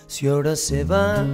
Si ahora se va,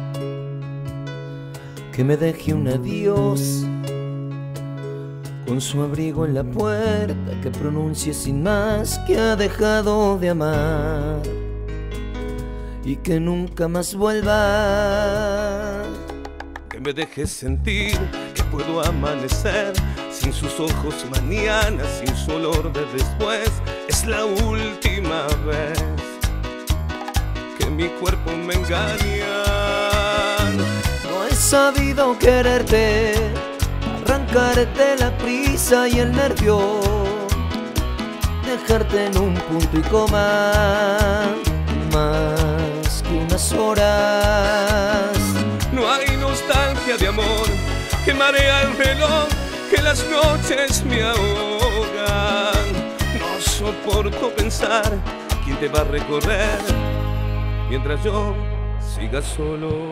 que me deje un adiós, con su abrigo en la puerta, que pronuncie sin más que ha dejado de amar y que nunca más vuelva. Que me deje sentir que puedo amanecer sin sus ojos mañana, sin su olor de después. Es la última vez que mi cuerpo me engaña. No he sabido quererte, arrancarte la prisa y el nervio, dejarte en un punto y coma, más que unas horas. No hay nostalgia de amor que marea el reloj, que las noches me ahogan. No soporto pensar quién te va a recorrer mientras yo siga solo.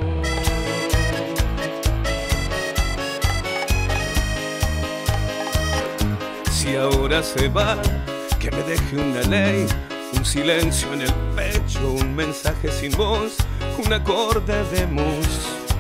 Si ahora se va, que me deje una ley, un silencio en el pecho, un mensaje sin voz, un acorde de mus.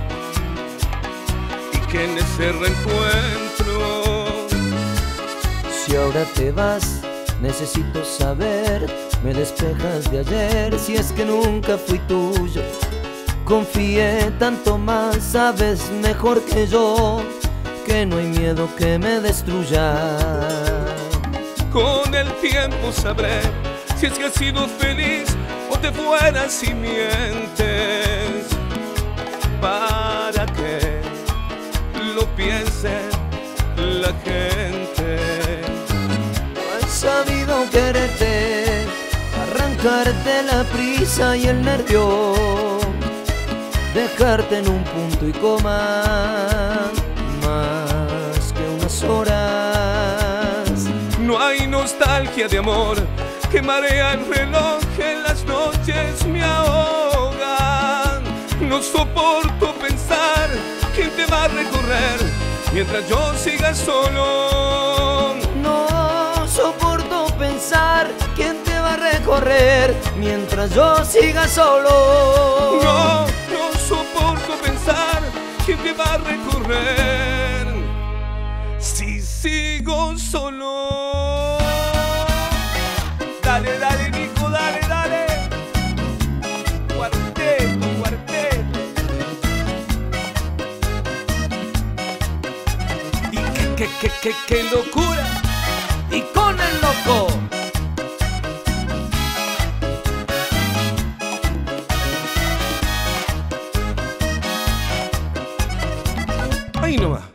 Y que en ese reencuentro, si ahora te vas, necesito saber, me despejas de ayer, si es que nunca fui tuyo. Confié tanto más, sabes mejor que yo, que no hay miedo que me destruya. Con el tiempo sabré si es que has sido feliz o te fueras y mientes, para que lo piense la gente. No he sabido quererte, arrancarte la prisa y el nervio, dejarte en un punto y coma, más que unas horas. No hay nostalgia de amor que marea el reloj, que las noches me ahogan. No soporto pensar quién te va a recorrer mientras yo siga solo. No soporto pensar quién te va a recorrer mientras yo siga solo. No soporto pensar quién te va a recorrer si sigo solo. Dale, dale, Nico, dale, dale. Cuarteto, cuarteto. Y qué locura. Y con el loco. Ahí nomás.